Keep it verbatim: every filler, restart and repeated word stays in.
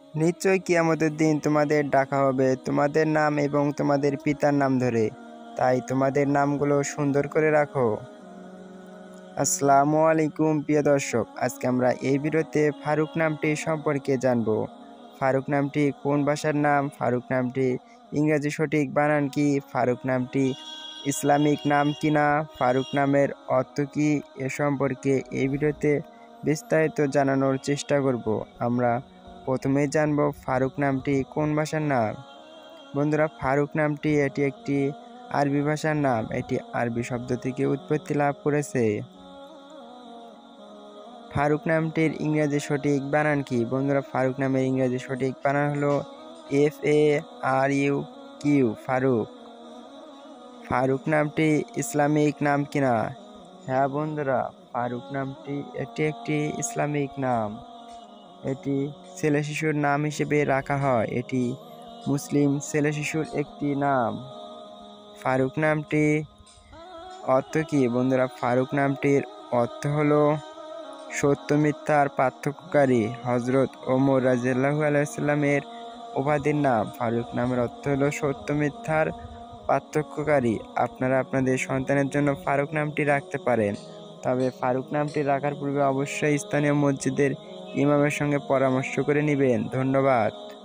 নিশ্চয় কিয়ামতের দিন তোমাদের ডাকা হবে তোমাদের নাম এবং তোমাদের পিতার নাম ধরে, তাই তোমাদের নামগুলো সুন্দর করে রাখো। আসসালামু আলাইকুম প্রিয় দর্শক, আজকে আমরা এই ভিডিওতে ফারুক নামটি সম্পর্কে জানব। ফারুক নামটি কোন ভাষার নাম? ফারুক নামটি ইংরেজি সঠিক বানান কি? ফারুক নামটি ইসলামিক নাম কিনা? ফারুক নামের অর্থ কি? এ সম্পর্কে এই ভিডিওতে বিস্তারিত জানানোর চেষ্টা করব। আমরা প্রথমেই জানব ফারুক নামটি কোন ভাষার নাম। বন্ধুরা, ফারুক নামটি এটি একটি আরবি ভাষার নাম। এটি আরবি শব্দ থেকে উৎপত্তি লাভ করেছে। ফারুক নামটির ইংরেজি সঠিক বানান কি? বন্ধুরা, ফারুক নামের ইংরেজি সঠিক বানান হলো F A R U Q, Farooq. Farooq নামটি ইসলামিক নাম কিনা? হ্যাঁ বন্ধুরা, ফারুক নামটি এটি একটি ইসলামিক নাম। এটি ছেলে শিশুর নাম হিসেবে রাখা হয়। এটি মুসলিম ছেলে শিশুর একটি নাম। ফারুক নামটি অর্থ কি? বন্ধুরা, ফারুক নামটির অর্থ হলো সত্য মিথ্যার পার্থক্যকারী। হজরত ওমর রাদিয়াল্লাহু আলাইহি সাল্লামের উপাধির নাম। ফারুক নামের অর্থ হলো সত্য মিথ্যার পার্থক্যকারী। আপনারা আপনাদের সন্তানের জন্য ফারুক নামটি রাখতে পারেন, তবে ফারুক নামটি রাখার পূর্বে অবশ্যই স্থানীয় মসজিদের ইমামের সঙ্গে পরামর্শ করে নেবেন। ধন্যবাদ।